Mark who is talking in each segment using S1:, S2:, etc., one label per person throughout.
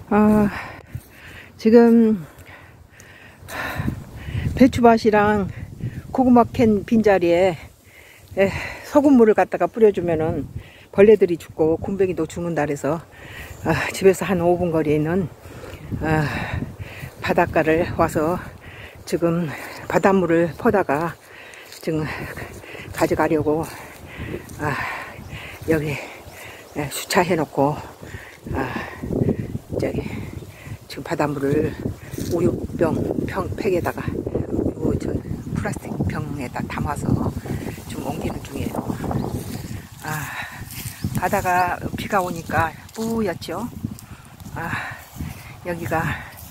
S1: 지금 배추밭이랑 고구마 캔 빈자리에 소금물을 갖다가 뿌려주면은 벌레들이 죽고 곰뱅이도 죽는다 그래서 집에서 한 5분 거리에 있는 바닷가를 와서 지금 바닷물을 퍼다가 지금 가져가려고 여기 주차해 놓고 저기 지금 바닷물을 우유병 팩에다가 플라스틱 병에다 담아서 좀 옮기는 중이에요. 바다가 비가 오니까 뿌옇죠. 여기가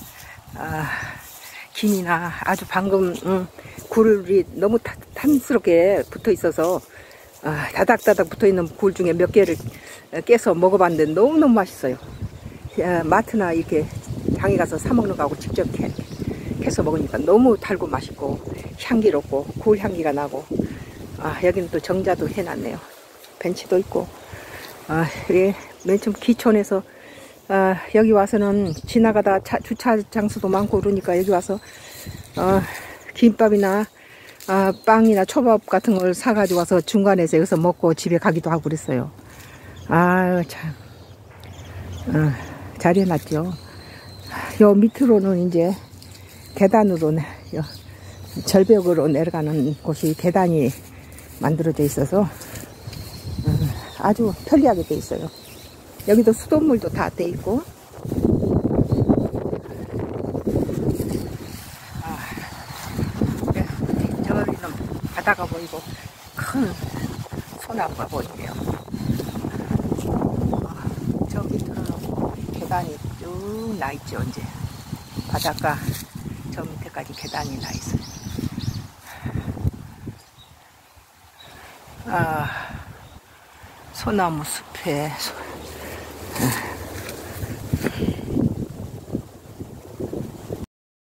S1: 김이나 아주 방금 굴이 너무 탄스럽게 붙어 있어서 다닥다닥 붙어 있는 굴 중에 몇 개를 깨서 먹어봤는데 너무너무 맛있어요. 마트나 이렇게 장에 가서 사 먹는 거하고 직접 캐서 먹으니까 너무 달고 맛있고 향기롭고 굴 향기가 나고 여기는 또 정자도 해놨네요. 벤치도 있고 예, 맨 처음 기촌에서 여기 와서는 지나가다 주차 장소도 많고 그러니까 여기 와서 김밥이나 빵이나 초밥 같은 걸 사가지고 와서 중간에서 여기서 먹고 집에 가기도 하고 그랬어요. 참 잘 해놨죠. 요 밑으로는 이제 계단으로 절벽으로 내려가는 곳이 계단이 만들어져 있어서 아주 편리하게 돼 있어요. 여기도 수돗물도 다 돼 있고 저기는 바다가 보이고 큰 소나무가 보이네요. 저 밑으로는 계단이 쭉 나 있죠. 이제 바닷가 저 밑에까지 계단이 나 있어요. 소나무 숲에